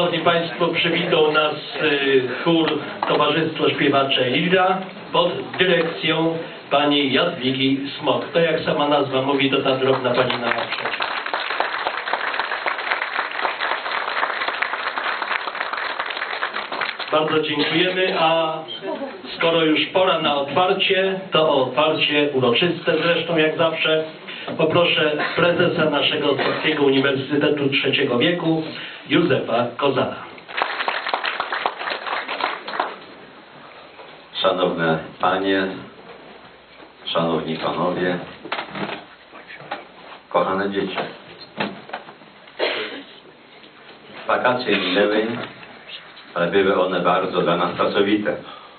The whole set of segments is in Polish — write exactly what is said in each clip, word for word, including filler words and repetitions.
Szanowni Państwo, przywitał nas chór Towarzystwo Śpiewacze Lira pod dyrekcją pani Jadwigi Smok. To jak sama nazwa mówi, to ta drobna pani na naprzeciw. Bardzo dziękujemy, a skoro już pora na otwarcie, to otwarcie uroczyste zresztą jak zawsze poproszę prezesa naszego Polskiego Uniwersytetu Trzeciego Wieku, Józefa Kozana. Szanowne Panie, Szanowni Panowie, kochane dzieci. Wakacje minęły, ale były one bardzo dla nas pracowite.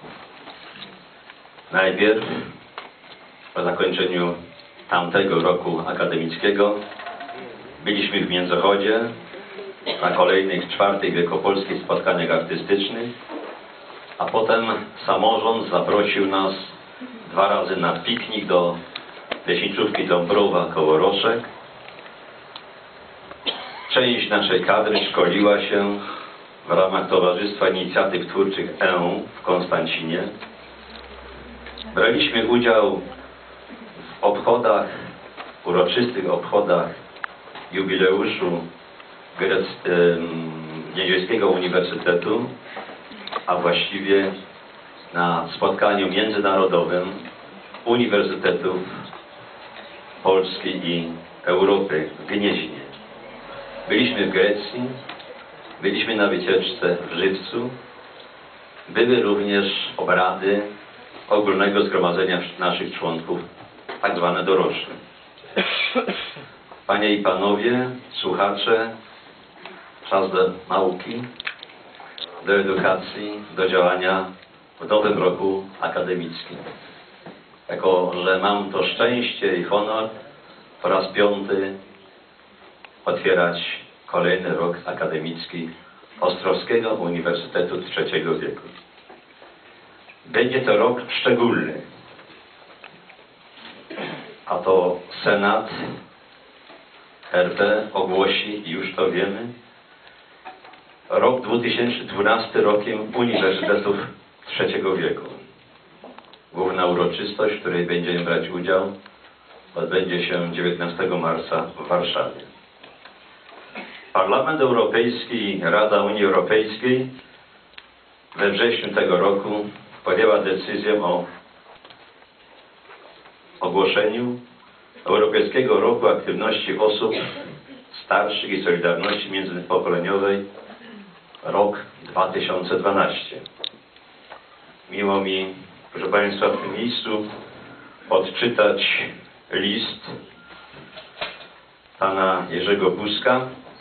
Najpierw po zakończeniu tamtego roku akademickiego byliśmy w Międzychodzie na kolejnych czwartych wielkopolskich spotkaniach artystycznych, a potem samorząd zaprosił nas dwa razy na piknik do leśniczówki Dąbrowa koło Roszek. Część naszej kadry szkoliła się w ramach Towarzystwa Inicjatyw Twórczych E w Konstancinie. Braliśmy udział w obchodach, uroczystych obchodach jubileuszu Niemieckiego Uniwersytetu, a właściwie na spotkaniu międzynarodowym Uniwersytetów Polski i Europy w Gnieźnie. Byliśmy w Grecji, byliśmy na wycieczce w Żywcu, były również obrady Ogólnego Zgromadzenia naszych członków, tak zwane doroczne. Panie i Panowie, słuchacze, czas do nauki, do edukacji, do działania w nowym roku akademickim. Jako że mam to szczęście i honor po raz piąty otwierać kolejny rok akademicki Ostrowskiego Uniwersytetu Trzeciego Wieku. Będzie to rok szczególny, a to Senat R P ogłosi, już to wiemy, rok dwa tysiące dwunasty rokiem Uniwersytetów Trzeciego Wieku. Główna uroczystość, w której będziemy brać udział, odbędzie się dziewiętnastego marca w Warszawie. Parlament Europejski i Rada Unii Europejskiej we wrześniu tego roku podjęła decyzję o ogłoszeniu Europejskiego Roku Aktywności Osób Starszych i Solidarności Międzypokoleniowej rok dwa tysiące dwunasty. Miło mi, proszę Państwa, w tym miejscu odczytać list pana Jerzego Buzka,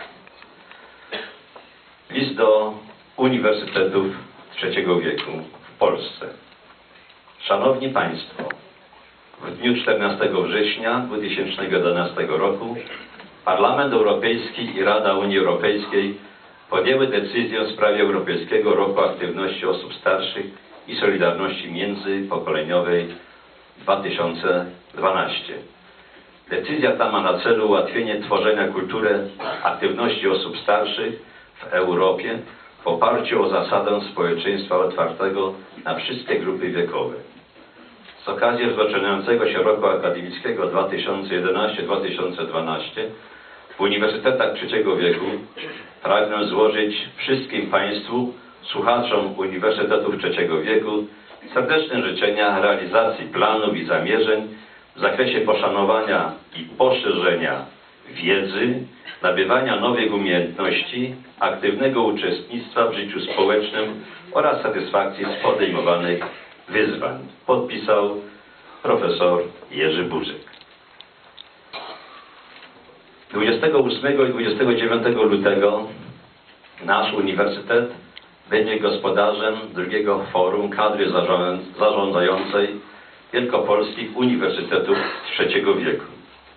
list do Uniwersytetów Trzeciego Wieku w Polsce. Szanowni Państwo, w dniu czternastego września dwa tysiące jedenastego roku Parlament Europejski i Rada Unii Europejskiej podjęły decyzję w sprawie Europejskiego Roku Aktywności Osób Starszych i Solidarności Międzypokoleniowej dwa tysiące dwunasty. Decyzja ta ma na celu ułatwienie tworzenia kultury aktywności osób starszych w Europie w oparciu o zasadę społeczeństwa otwartego na wszystkie grupy wiekowe. Z okazji rozpoczynającego się roku akademickiego dwa tysiące jedenasty dwa tysiące dwunasty w Uniwersytetach Trzeciego Wieku pragnę złożyć wszystkim Państwu, słuchaczom Uniwersytetów Trzeciego Wieku, serdeczne życzenia realizacji planów i zamierzeń w zakresie poszanowania i poszerzenia wiedzy, nabywania nowych umiejętności, aktywnego uczestnictwa w życiu społecznym oraz satysfakcji z podejmowanych wyzwań. Podpisał profesor Jerzy Buzek. dwudziestego ósmego i dwudziestego dziewiątego lutego nasz uniwersytet będzie gospodarzem drugiego forum kadry zarządzającej Wielkopolskich Uniwersytetów Trzeciego Wieku.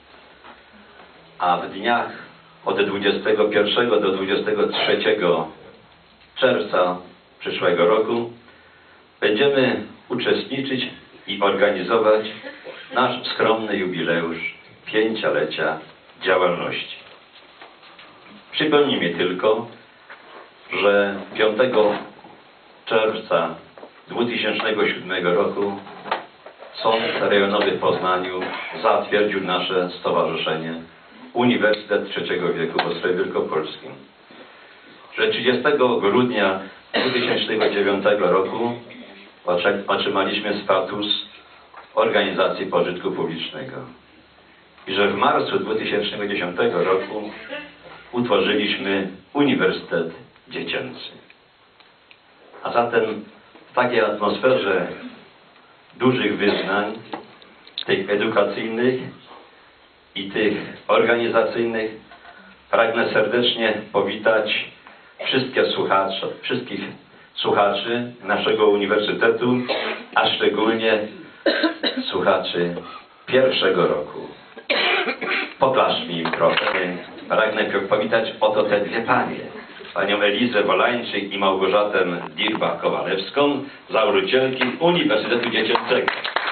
A w dniach od dwudziestego pierwszego do dwudziestego trzeciego czerwca przyszłego roku będziemy uczestniczyć i organizować nasz skromny jubileusz pięciolecia działalności. Przypomnijmy tylko, że piątego czerwca dwa tysiące siódmego roku Sąd Rejonowy w Poznaniu zatwierdził nasze stowarzyszenie Uniwersytet trzeciego wieku w Ostrowie Wielkopolskim. Że trzydziestego grudnia dwa tysiące dziewiątego roku otrzymaliśmy status organizacji pożytku publicznego i że w marcu dwa tysiące dziesiątego roku utworzyliśmy Uniwersytet Dziecięcy. A zatem w takiej atmosferze dużych wyznań, tych edukacyjnych i tych organizacyjnych, pragnę serdecznie powitać wszystkie słuchacze, wszystkich słuchaczy naszego uniwersytetu, a szczególnie słuchaczy pierwszego roku. Poklaszmy im trochę. Pragnę powitać oto te dwie panie. Panią Elizę Wolańczyk i Małgorzatę Dirbach-Kowalewską, założycielki Uniwersytetu Dziecięcego.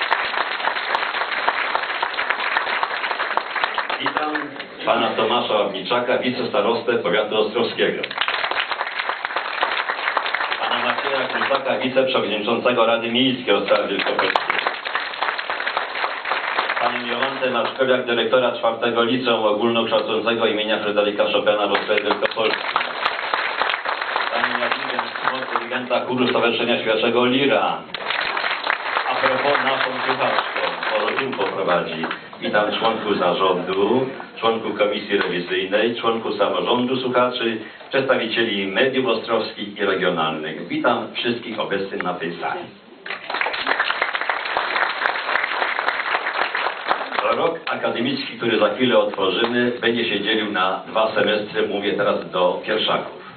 Witam pana Tomasza Ławniczaka, wicestarostę powiatu ostrowskiego. Pana Macieja Klusaka, wiceprzewodniczącego Rady Miejskiej Ostrowa Wielkopolskiego. Panią Jolantę Maczkowiak, dyrektora czwartego Liceum Ogólnokształcącego imienia Fryderyka Chopina w Ostrowie Wielkopolskim. Panią Jadwigę Smok, dyrygenta chóru Stowarzyszenia Świadczego Lira. A propos naszą słuchaczką, może tym poprowadzi. Witam członków zarządu, członków komisji rewizyjnej, członków samorządu słuchaczy, przedstawicieli mediów ostrowskich i regionalnych. Witam wszystkich obecnych na tej sali. Rok akademicki, który za chwilę otworzymy, będzie się dzielił na dwa semestry, mówię teraz do pierwszaków.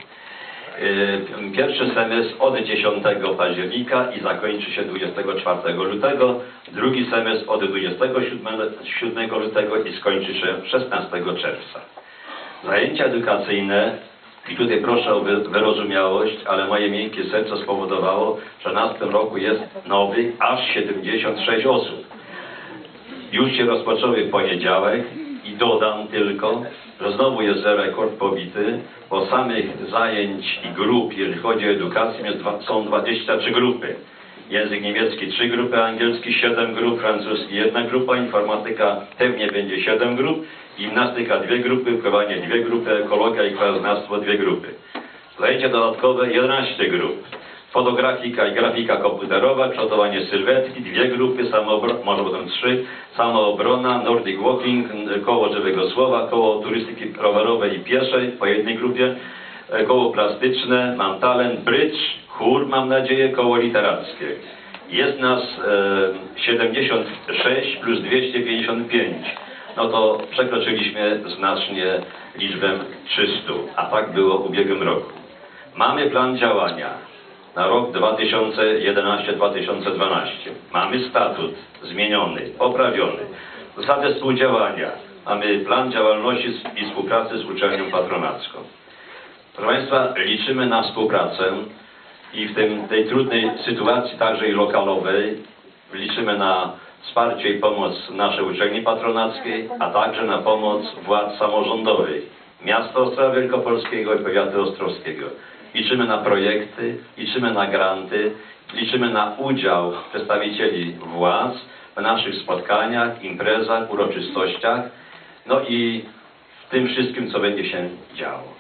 Pierwszy semestr od dziesiątego października i zakończy się dwudziestego czwartego lutego, drugi semestr od dwudziestego siódmego lutego i skończy się szesnastego czerwca. Zajęcia edukacyjne, i tutaj proszę o wyrozumiałość, ale moje miękkie serce spowodowało, że nas w tym roku jest nowych aż siedemdziesiąt sześć osób. Już się rozpoczęły w poniedziałek i dodam tylko, że znowu jest rekord pobity, bo samych zajęć i grup, jeżeli chodzi o edukację, jest dwa, są dwadzieścia trzy grupy. Język niemiecki trzy grupy, angielski siedem grup, francuski jedna grupa, informatyka pewnie będzie siedem grup, gimnastyka dwie grupy, pływanie dwie grupy, ekologia i krajoznawstwo dwie grupy. Zajęcia dodatkowe jedenaście grup. Fotografika i grafika komputerowa, kształtowanie sylwetki, dwie grupy, samoobrona, może potem trzy, samoobrona, Nordic Walking, koło żywego słowa, koło turystyki rowerowej i pieszej po jednej grupie, koło plastyczne, mam talent, brydż, chór, mam nadzieję, koło literackie. Jest nas e, siedemdziesiąt sześć plus dwieście pięćdziesiąt pięć. No to przekroczyliśmy znacznie liczbę trzysta, a tak było w ubiegłym roku. Mamy plan działania na rok dwa tysiące jedenasty do dwa tysiące dwunastego. Mamy statut zmieniony, poprawiony. Zasady współdziałania. Mamy plan działalności i współpracy z uczelnią patronacką. Proszę Państwa, liczymy na współpracę i w tym, tej trudnej sytuacji, także i lokalowej, liczymy na wsparcie i pomoc naszej uczelni patronackiej, a także na pomoc władz samorządowych miasta Ostrowa Wielkopolskiego i powiatu ostrowskiego. Liczymy na projekty, liczymy na granty, liczymy na udział przedstawicieli władz w naszych spotkaniach, imprezach, uroczystościach, no i w tym wszystkim, co będzie się działo.